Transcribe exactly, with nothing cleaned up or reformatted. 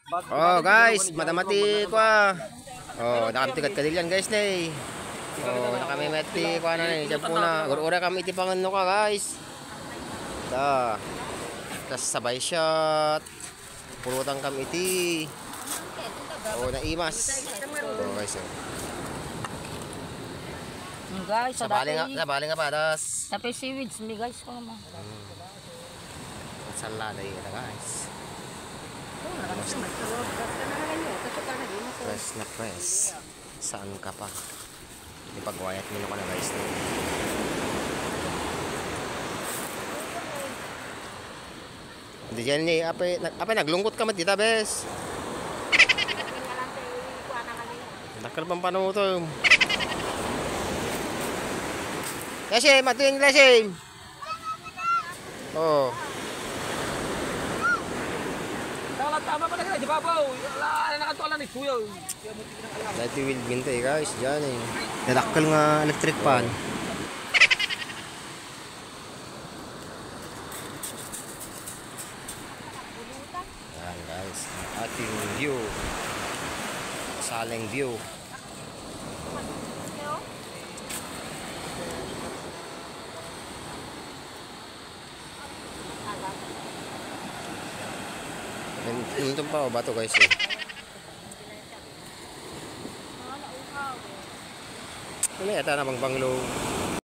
Oh guys, matamati ko ah. Oh, nakaptikat ka diyan guys nay. Oh, nakamimeti ko na ni. Diyan po na. Ura kami iti panganno ka guys. Da. Tas sabay shot. Pulutan kami iti. Oh, naimas. Oh guys. Oh. Guys, sa Sabali nga, dati. sabali nga padas. Tapi seaweeds mi guys ko naman. Salada yun guys. Press na press. Saan ka pa? Ipagwayat mo na guys. Hindi dyan ni, apay, apay naglungkot ka matita bes. Nakal pang panong ito. Lesim, matuin lesim. Oh. Tama pa na ka, di ba po? Wala na nakatualan ni Kuya. Dati will bintay guys, dyan eh. Nadakal nga electric pan. Yan guys, ang ating view. Saling view. Nandun pa o bato guys eh. Ano yata na bang banglo?